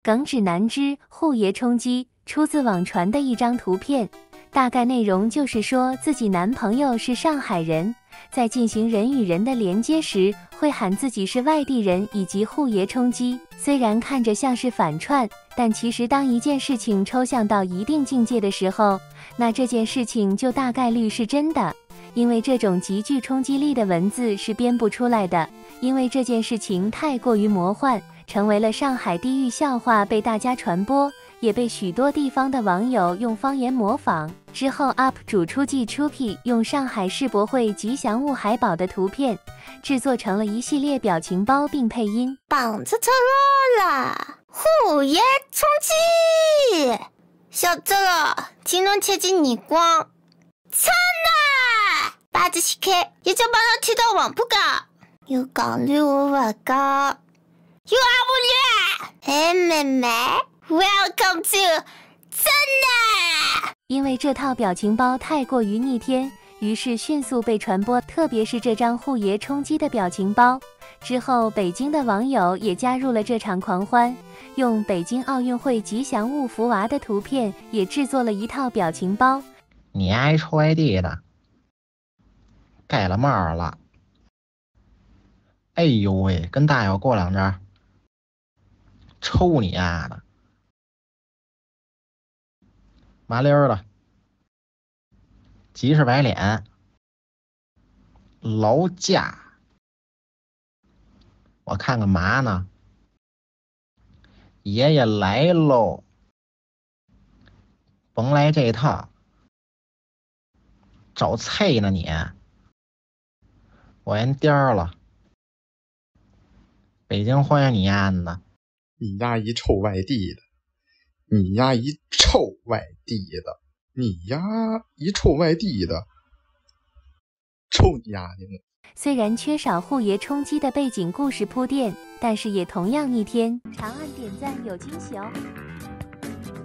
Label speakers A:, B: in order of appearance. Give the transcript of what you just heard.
A: 耿指南之户爷冲击出自网传的一张图片，大概内容就是说自己男朋友是上海人，在进行人与人的连接时，会喊自己是外地人以及户爷冲击。虽然看着像是反串，但其实当一件事情抽象到一定境界的时候，那这件事情就大概率是真的。因为这种极具冲击力的文字是编不出来的，因为这件事情太过于魔幻，成为了上海地狱笑话，被大家传播，也被许多地方的网友用方言模仿。之后 UP 主出季 Chucky 用上海世博会吉祥物海宝的图片制作成了一系列表情包并配音。
B: 棒子车了，虎爷冲击！小这了，金龙切进你光，操呐！把子洗开，一脚把他踢到网铺嘎，又讲绿我不讲，又阿不绿。哎，妹妹 ，Welcome to 真的。
A: 因为这套表情包太过于逆天，于是迅速被传播，特别是这张户爷冲击的表情包。之后，北京的网友也加入了这场狂欢，用北京奥运会吉祥物福娃的图片也制作了一套表情包。
C: 你丫一臭外地的，盖了帽了！哎呦喂，跟大友过两招，抽你丫的！麻溜的，急赤白脸，劳驾。我看干嘛呢？爷爷来喽！甭来这套，找菜呢你！我人颠了，北京欢迎你丫的！
D: 你丫一臭外地的！你丫一臭外地的！你丫一臭外地的！臭你丫的！
A: 虽然缺少户爷冲击的背景故事铺垫，但是也同样逆天。长按点赞有惊喜哦！